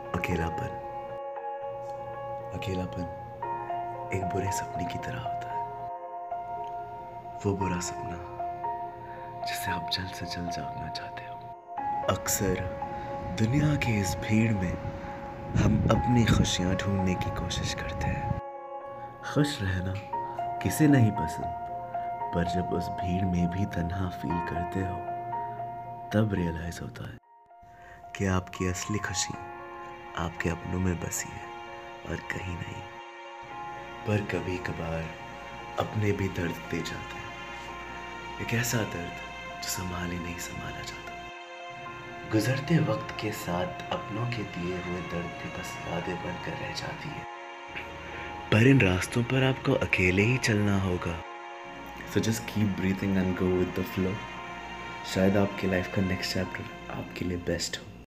अकेलापन अकेलापन एक बुरे सपने की तरह होता है। वो बुरा सपना जिसे आप जल्द से जल्द जागना चाहते हो। अक्सर दुनिया की इस भीड़ में हम अपनी खुशियाँ ढूंढने की कोशिश करते हैं। खुश रहना किसे नहीं पसंद, पर जब उस भीड़ में भी तन्हा फील करते हो तब रियलाइज होता है कि आपकी असली खुशी आपके अपनों में बसी है और कहीं नहीं। पर कभी कभार अपने भी दर्द दे जाते हैं, एक ऐसा दर्द जो संभाल ही नहीं संभाला जाता। गुजरते वक्त के साथ अपनों के दिए हुए दर्द भी बस यादें बनकर रह जाती है। पर इन रास्तों पर आपको अकेले ही चलना होगा। So just keep breathing and go with the flow. शायद आपकी लाइफ का नेक्स्ट चैप्टर आपके लिए बेस्ट हो।